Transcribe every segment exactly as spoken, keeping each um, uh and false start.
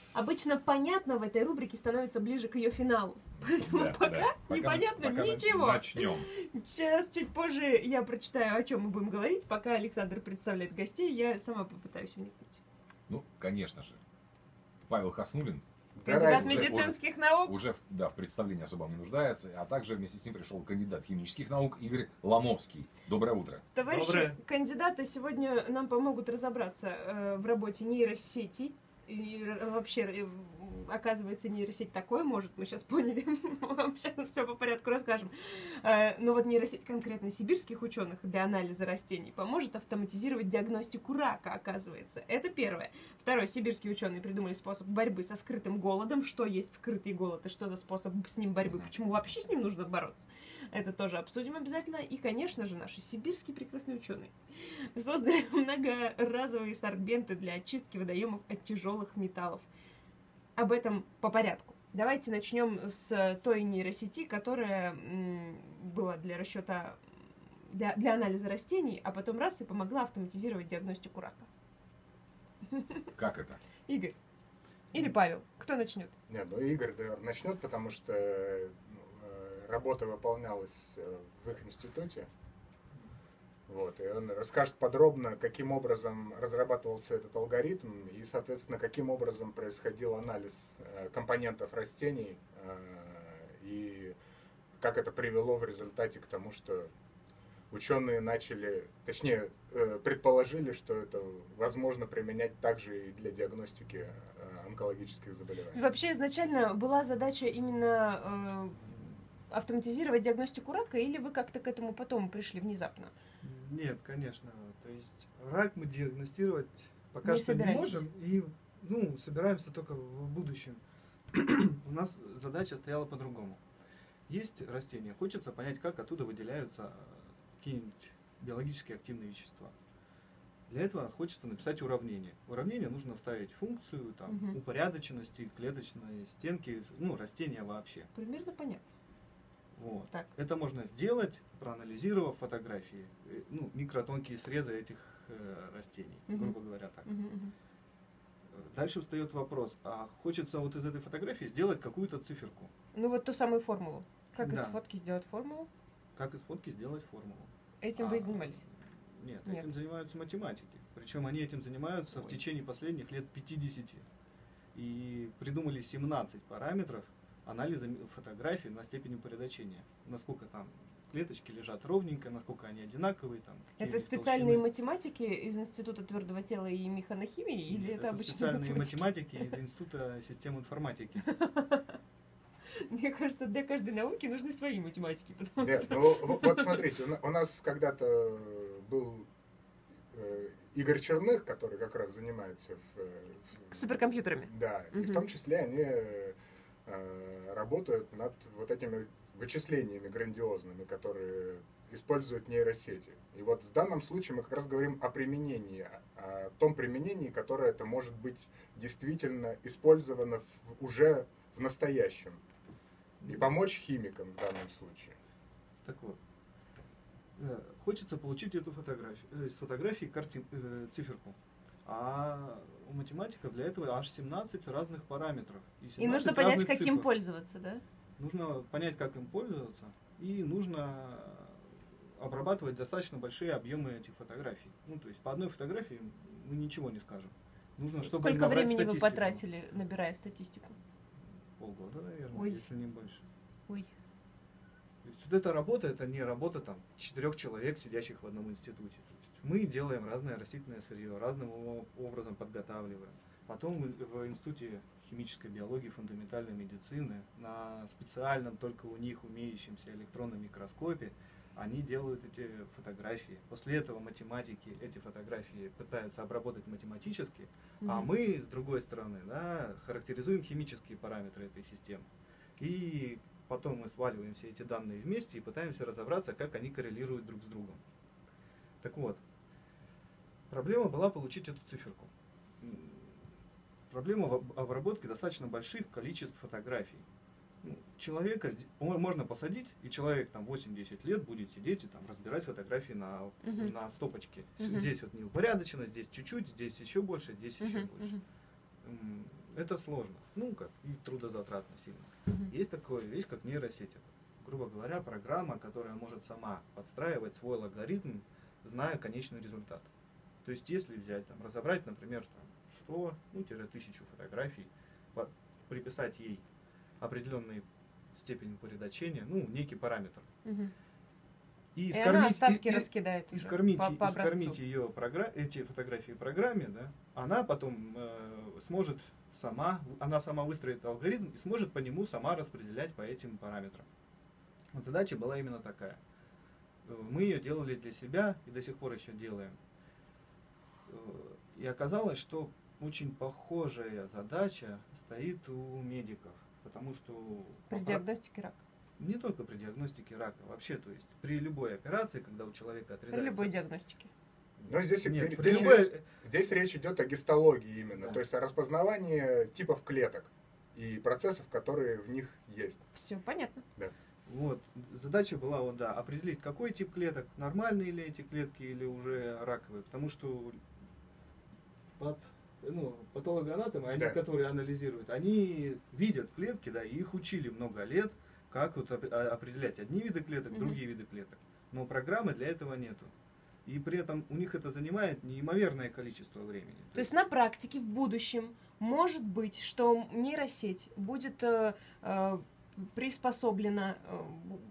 Обычно понятно в этой рубрике становится ближе к ее финалу. Поэтому Да, пока да. непонятно пока, пока ничего. Начнем. Сейчас, чуть позже я прочитаю, о чем мы будем говорить. Пока Александр представляет гостей, я сама попытаюсь вникнуть. Ну, конечно же. Павел Хаснуллин. Кандидат уже, медицинских уже, наук. Уже да, в представлении особо не нуждается. А также вместе с ним пришел кандидат химических наук Игорь Ломовский. Доброе утро. Товарищи Доброе. кандидаты сегодня нам помогут разобраться э, в работе нейросети. И вообще, э, оказывается, нейросеть такое может, мы сейчас поняли. Сейчас все по порядку расскажем. Э, но вот нейросеть конкретно сибирских ученых для анализа растений поможет автоматизировать диагностику рака, оказывается. Это первое. Второе. Сибирские ученые придумали способ борьбы со скрытым голодом. Что есть скрытый голод и что за способ с ним борьбы? Почему вообще с ним нужно бороться? Это тоже обсудим обязательно. И, конечно же, наши сибирские прекрасные ученые создали многоразовые сорбенты для очистки водоемов от тяжелых металлов. Об этом по порядку. Давайте начнем с той нейросети, которая м, была для расчета, для, для анализа растений, а потом раз и помогла автоматизировать диагностику рака. Как это? Игорь. Или Павел. Кто начнет? Нет, ну Игорь, наверное, начнет, потому что ну, работа выполнялась в их институте. Вот, и он расскажет подробно, каким образом разрабатывался этот алгоритм и, соответственно, каким образом происходил анализ компонентов растений и как это привело в результате к тому, что ученые начали, точнее, предположили, что это возможно применять также и для диагностики онкологических заболеваний. Вообще изначально была задача именно э, автоматизировать диагностику рака, или вы как-то к этому потом пришли внезапно? Нет, конечно. То есть рак мы диагностировать пока Не что не собираетесь. можем, и ну, собираемся только в будущем. У нас задача стояла по-другому. Есть растения, хочется понять, как оттуда выделяются какие-нибудь биологически активные вещества. Для этого хочется написать уравнение. В уравнение нужно вставить функцию там, Мгм. упорядоченности, клеточной стенки, ну, растения вообще. Примерно понятно. Вот. Так. Это можно сделать, проанализировав фотографии, э, ну, микротонкие срезы этих э, растений, Мгм. грубо говоря так. Мгм, мгм. Дальше встает вопрос, а хочется вот из этой фотографии сделать какую-то циферку. Ну вот ту самую формулу. Как Да. из фотки сделать формулу? Как из фотки сделать формулу. Этим А, вы и занимались. Нет, Нет. этим занимаются математики. Причем они этим занимаются Ой. в течение последних лет пятидесяти. И придумали семнадцать параметров анализа м- фотографий на степень упорядочения. Насколько там клеточки лежат ровненько, насколько они одинаковые. Там, какие Это у них специальные толщины. математики из Института твердого тела и механохимии, или Нет, это, это обычные специальные математики? математики из Института систем информатики. Мне кажется, для каждой науки нужны свои математики. Потому Нет, что... ну вот вот смотрите, у на- у нас когда-то был э, Игорь Черных, который как раз занимается в, э, в- Суперкомпьютерами. Да, и в Мгм. том числе они э, работают над вот этими вычислениями грандиозными, которые используют нейросети. И вот в данном случае мы как раз говорим о применении, о, о том применении, которое это может быть действительно использовано в- уже в настоящем. И помочь химикам в данном случае. Так вот, э, хочется получить эту фотографию, э, из фотографии картин, э, циферку. А у математиков для этого аж семнадцать разных параметров. И семнадцать нужно понять, разных каким цифр. пользоваться, да? Нужно понять, как им пользоваться, и нужно обрабатывать достаточно большие объемы этих фотографий. Ну, то есть по одной фотографии мы ничего не скажем. Нужно, чтобы Сколько набрать времени вы статистику. потратили, набирая статистику? Полгода, наверное, Ой. если не больше. Ой. То есть вот эта работа, это не работа там четырех человек, сидящих в одном институте. То есть мы делаем разное растительное сырье, разным о- образом подготавливаем. Потом в в Институте химической биологии, фундаментальной медицины на специальном, только у них умеющемся электронном микроскопе они делают эти фотографии. После этого математики эти фотографии пытаются обработать математически, а Мгм. мы, с другой стороны, да, характеризуем химические параметры этой системы. И потом мы сваливаем все эти данные вместе и пытаемся разобраться, как они коррелируют друг с другом. Так вот, проблема была получить эту циферку. М, Проблема в об- обработке достаточно больших количеств фотографий. Ну, человека сд- мо- можно посадить, и человек там восемь-десять лет будет сидеть и там разбирать фотографии на, Мгм. на стопочке. С- Мгм. Здесь вот неупорядочено, здесь чуть-чуть, здесь еще больше, здесь еще Мгм, больше. мгм. М, это сложно. Ну, как, и трудозатратно сильно. Мгм. Есть такая вещь, как нейросеть. Это, грубо говоря, программа, которая может сама подстраивать свой алгоритм, зная конечный результат. То есть, если взять, там, разобрать, например, там, сто, ну, тысячу фотографий, по- приписать ей определенную степень упорядочения, ну, некий параметр, Мгм. и И она скормить, остатки и- и- раскидает и уже скормить, по, по и скормить образцу. ее програ- эти фотографии программе, да, она потом э, сможет сама, она сама выстроит алгоритм и сможет по нему сама распределять по этим параметрам. Вот задача была именно такая. Э, Мы ее делали для себя и до сих пор еще делаем. Э, И оказалось, что очень похожая задача стоит у медиков, потому что При по- диагностике рака. не только при диагностике рака, вообще, то есть при любой операции, когда у человека При отрезается... любой диагностике. Но здесь, Нет, здесь при речь- любой... здесь речь идет о гистологии именно, Да. то есть о распознавании типов клеток и процессов, которые в них есть. Все понятно. Вот, задача была, вот, да, определить, какой тип клеток, нормальные ли эти клетки или уже раковые, потому что пат- ну, патологоанатомы, они, Да. которые анализируют, они видят клетки, да, и их учили много лет, как вот оп- а- определять одни виды клеток, Мгм. другие виды клеток. Но программы для этого нету. И при этом у них это занимает неимоверное количество времени. То есть на практике в будущем может быть, что нейросеть будет э, э, приспособлена э,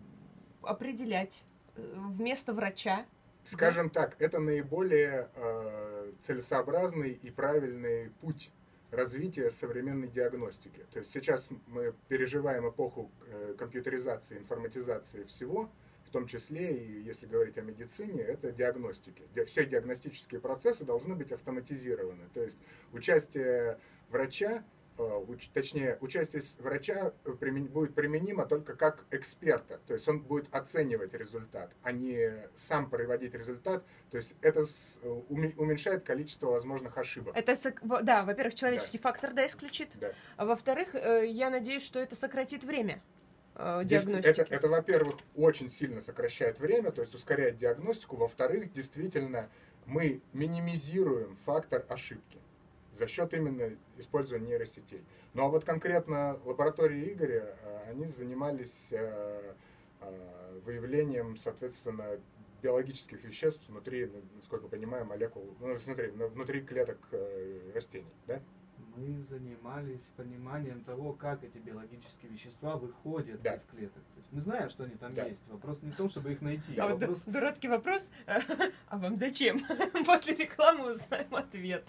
определять э, вместо врача. Скажем так, это наиболее э, целесообразный и правильный путь развития современной диагностики. То есть сейчас мы переживаем эпоху э, компьютеризации, информатизации всего, в том числе и, если говорить о медицине, это диагностики. Ди- Все диагностические процессы должны быть автоматизированы. То есть участие врача, э, уч- точнее, участие с- врача э, примен- будет применимо только как эксперта. То есть он будет оценивать результат, а не сам приводить результат. То есть это с- э, уме- уменьшает количество возможных ошибок. Это, сок- во- да, во-первых, человеческий фактор, да, исключит. Да. А во-вторых, э, я надеюсь, что это сократит время э, Здесь диагностики. Это, это, во-первых, очень сильно сокращает время, то есть ускоряет диагностику. Во-вторых, действительно, мы минимизируем фактор ошибки за счет именно использования нейросетей. Ну а вот конкретно лаборатории Игоря, э, они занимались э, э, выявлением, соответственно, биологических веществ внутри, ну, насколько понимаю, молекул, ну, смотри, ну, внутри клеток э, растений, да? Мы занимались пониманием того, как эти биологические вещества выходят Да. из клеток. То есть мы знаем, что они там Да. есть. Вопрос не в том, чтобы их найти. А а вот ду- вопрос... дурацкий вопрос, а вам зачем? После рекламы узнаем ответ.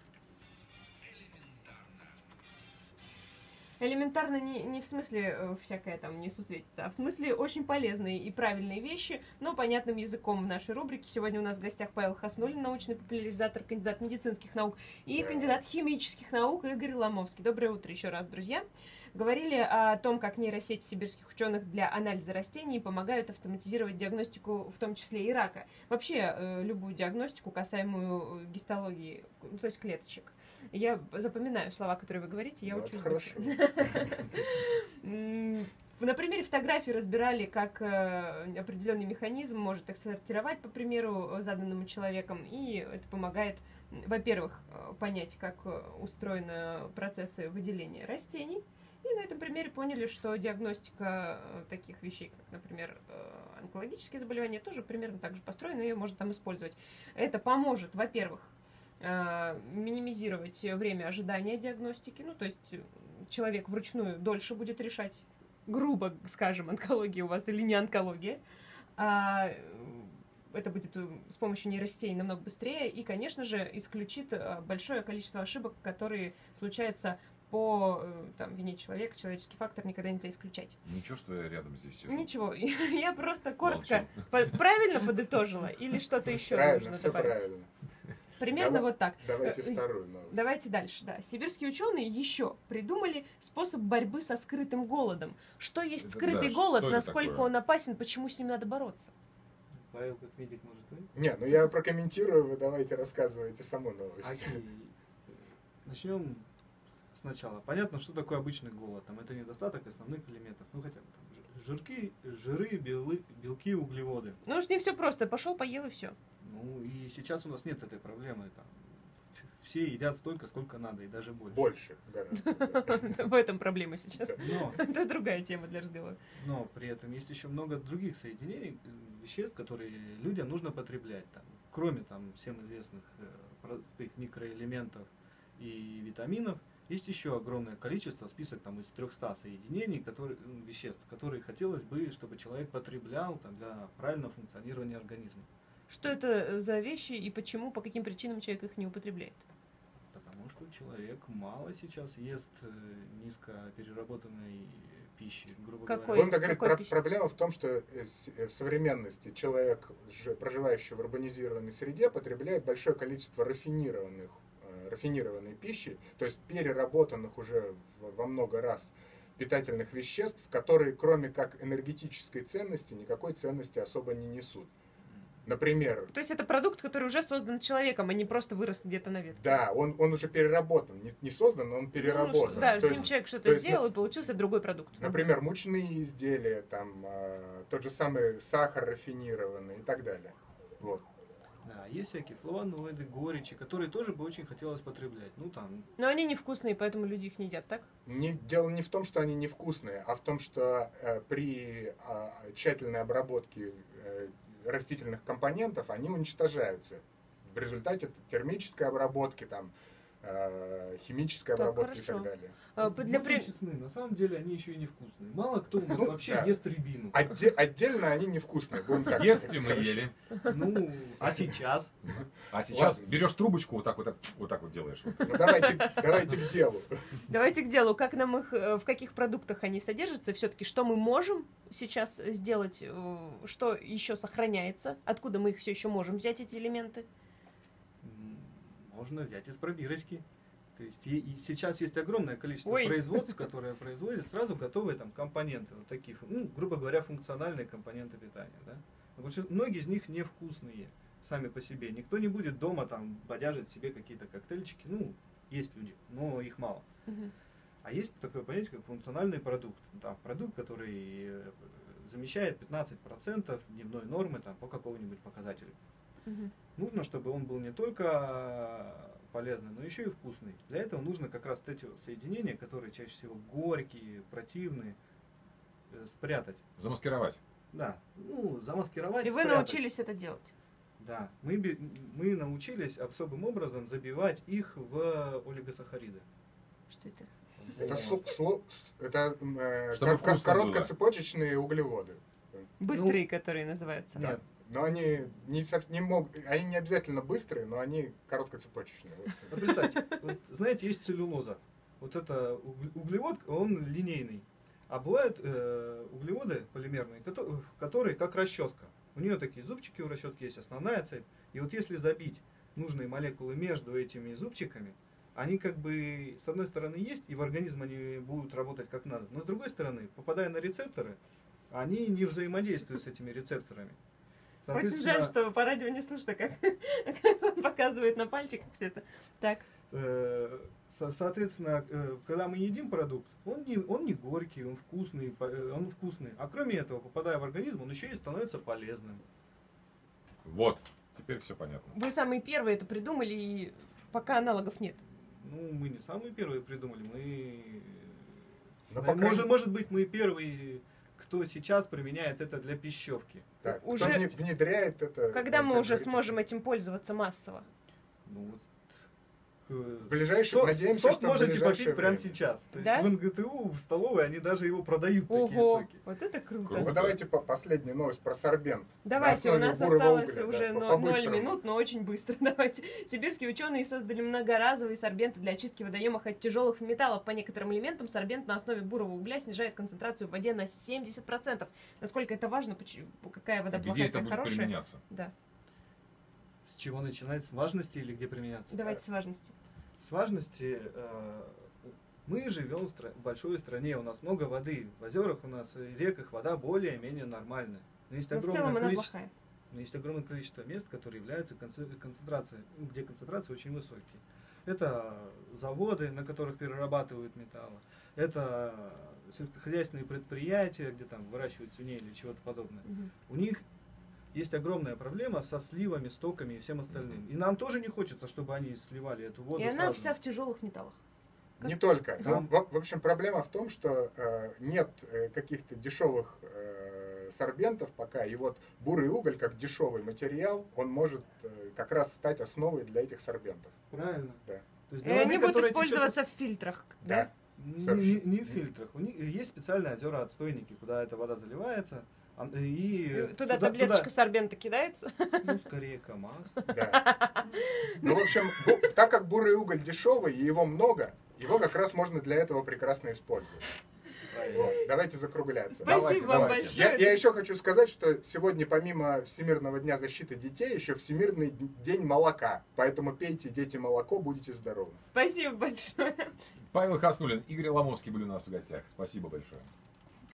Элементарно не, не в смысле э, всякое там несусветица, а в смысле очень полезные и правильные вещи, но понятным языком в нашей рубрике. Сегодня у нас в гостях Павел Хаснуллин, научный популяризатор, кандидат медицинских наук, и Да. кандидат химических наук Игорь Ломовский. Доброе утро еще раз, друзья. Говорили о том, как нейросети сибирских ученых для анализа растений помогают автоматизировать диагностику, в том числе и рака. Вообще, э, любую диагностику, касаемую гистологии, ну, то есть клеточек. Я запоминаю слова, которые вы говорите, я Ну, учусь это быстро. хорошо. М, На примере фотографии разбирали, как э, определенный механизм может их сортировать, по примеру, заданному человеком, и это помогает, м, во-первых, э, понять, как э, устроены процессы выделения растений, и на этом примере поняли, что диагностика э, таких вещей, как, например, э, онкологические заболевания, тоже примерно так же построена, ее можно там использовать. Это поможет, во-первых, э, минимизировать время ожидания диагностики, ну, то есть э, человек вручную дольше будет решать, грубо скажем, онкология у вас или не онкология, а э, это будет э, с помощью нейросетей намного быстрее и, конечно же, исключит э, большое количество ошибок, которые случаются по э, там, вине человека, человеческий фактор никогда нельзя исключать. Ничего, что я рядом здесь сижу. Ничего, я просто коротко Молчу. по- правильно подытожила или что-то еще Правильно, нужно все добавить? правильно. Примерно Давай- вот так. Давайте Э, вторую новость. Давайте дальше, да. Сибирские ученые еще придумали способ борьбы со скрытым голодом. Что есть Это скрытый да, голод, что это насколько такое? он опасен, почему с ним надо бороться? Павел, как медик, может, вы? Не, ну я прокомментирую, вы давайте рассказывайте саму новость. Окей. Начнем сначала. Понятно, что такое обычный голод. Там это недостаток основных элементов. Ну хотя бы там жи- жирки, жиры, белы, белки, углеводы. Ну уж не все просто. Пошел, поел и все. Ну и сейчас у нас нет этой проблемы. Там, все едят столько, сколько надо, и даже больше. Больше гораздо. да. В этом проблема сейчас. Но, Это другая тема для разговора. но при этом есть еще много других соединений, э, веществ, которые людям нужно потреблять. Там, кроме там, всем известных э, простых микроэлементов и витаминов, есть еще огромное количество, список там, из трехсот соединений, которые, м, веществ, которые хотелось бы, чтобы человек потреблял там, для правильного функционирования организма. Что это за вещи и почему, по каким причинам человек их не употребляет? Потому что человек мало сейчас ест э, низкопереработанной пищи, грубо Какой? говоря. Будем так говорить, Какой про- пищи? проблема в том, что э, с- э, в современности человек, ж- проживающий в урбанизированной среде, потребляет большое количество рафинированных, э, рафинированной пищи, то есть переработанных уже в- во много раз питательных веществ, которые кроме как энергетической ценности никакой ценности особо не несут. Например, То есть это продукт, который уже создан человеком, а не просто вырос где-то на ветке. да, он, он уже переработан, не, не создан, но он Ну, переработан. что- да, То с ним есть, человек что-то то есть, сделал, и получился другой продукт. например, мучные изделия, там, э, тот же самый сахар рафинированный и так далее. Вот. Да, есть всякие флавоноиды, горечи, которые тоже бы очень хотелось потреблять. Ну там, Но они невкусные, поэтому люди их не едят, так? Не, дело не в том, что они невкусные, а в том, что э, при э, тщательной обработке э, растительных компонентов они уничтожаются. В результате термической обработки, там, э, химической Так, обработки хорошо. и так далее. А, по- для будем при- честны, на самом деле они еще и невкусные. Мало кто у нас Ну, вообще да. ест рябину. Отде- отдельно они невкусные. Будем В так детстве мы говорить. ели. Ну, а сейчас? А сейчас Ладно. берешь трубочку, вот так вот, так, вот так вот делаешь. Вот. Ну, давайте, давайте к делу. Давайте к делу. Как нам их, э, в каких продуктах они содержатся? Все-таки что мы можем сейчас сделать? э, Что еще сохраняется? Откуда мы их все еще можем взять, эти элементы? М, Можно взять из пробирочки. То есть и, и сейчас есть огромное количество Ой. производств, которые производят сразу готовые там компоненты, вот такие, фу- ну, грубо говоря, функциональные компоненты питания, да. Но большинство- многие из них невкусные сами по себе. Никто не будет дома там бодяжить себе какие-то коктейльчики. Ну, есть люди, но их мало. Мгм. А есть такое понятие, как функциональный продукт. Там, продукт, который э, замещает пятнадцать процентов дневной нормы там, по какому-нибудь показателю. Мгм. Нужно, чтобы он был не только полезный, но еще и вкусный. Для этого нужно как раз вот эти вот соединения, которые чаще всего горькие, противные, э, спрятать. Замаскировать. Да, ну, замаскировать, И вы спрятать. научились это делать? Да, мы, би- мы научились особым образом забивать их в олигосахариды. Что это? Это, Вот. со- сло- с- это э, Чтобы ко- ко- вкусно было. короткоцепочечные углеводы. Быстрые, которые называются. Нет, Но они не, сов- не мог, они не обязательно быстрые, но они короткоцепочечные. Вот. ну, представьте, вот, знаете, есть целлюлоза. Вот это уг- углевод, он линейный. А бывают э, углеводы полимерные, кото- которые как расческа. У нее такие зубчики у расчески есть, основная цепь. И вот если забить нужные молекулы между этими зубчиками, они как бы с одной стороны есть, и в организм они будут работать как надо. Но с другой стороны, попадая на рецепторы, они не взаимодействуют с этими рецепторами. Очень жаль, что по радио не слышно, как, как он показывает на пальчиках все это. Так. Э, со- Соответственно, э, когда мы едим продукт, он не, он не горький, он вкусный, по- э, он вкусный. А кроме этого, попадая в организм, он еще и становится полезным. Вот, теперь все понятно. Вы самые первые это придумали, и пока аналогов нет. Ну, мы не самые первые придумали, мы... Но Э, пока- может, может быть, мы первые, кто сейчас применяет это для пищевки. Так, Уже- кто вне- внедряет это? Когда мы как уже говорится, сможем этим пользоваться массово? Ну, вот, э, В ближайшее- сок, надеемся, сок что в можете ближайшее попить прямо время. сейчас. То Да? есть в эн гэ тэ у, в столовой, они даже его продают, такие Ого, соки. вот это круто. Круто. Вот давайте по последнюю новость про сорбент. Давайте, На у нас основе бурого осталось угля, уже да, но- по- ноль по-быстрому. минут, но очень быстро. Давайте. Сибирские ученые создали многоразовые сорбенты для очистки водоемов от тяжелых металлов. По некоторым элементам сорбент на основе бурого угля снижает концентрацию в воде на семьдесят процентов. Насколько это важно, почему- какая вода Где плохая, это какая будет хорошая. применяться? Да, С чего начинать? С важности или где применяться? давайте с важности. С важности э, мы живем в стра- в большой стране, у нас много воды. В озерах у нас и реках вода более-менее нормальная. Но есть Но в огромное целом она количество, плохая. но есть огромное количество мест, которые являются конце- концентрацией, ну, где концентрации очень высокие. Это заводы, на которых перерабатывают металлы. Это сельскохозяйственные предприятия, где там выращивают свиней или чего-то подобное. Мгм. У них есть огромная проблема со сливами, стоками и всем остальным. И нам тоже не хочется, чтобы они сливали эту воду. И она сразу. вся в тяжелых металлах. Не только. Да. Ну, в, в общем, проблема в том, что э, нет э, каких-то дешевых э, сорбентов пока. И вот бурый уголь, как дешевый материал, он может э, как раз стать основой для этих сорбентов. Правильно. Да. То есть И для воды, они будут которая течет использоваться в фильтрах. Да. Не, Совершенно. не- не в фильтрах. У них есть специальные озера-отстойники, куда эта вода заливается. а- И Туда, таблеточка сорбента кидается. ну, скорее КамАЗ. Да. Ну, в общем, бу- так как бурый уголь дешевый и его много, его как раз можно для этого прекрасно использовать. Вот, давайте закругляться. Спасибо Давайте, вам давайте. большое. Я, я еще хочу сказать, что сегодня помимо Всемирного дня защиты детей, еще Всемирный день молока. Поэтому пейте, дети, молоко, будете здоровы. Спасибо большое. Павел Хаснуллин, Игорь Ломовский были у нас в гостях. Спасибо большое.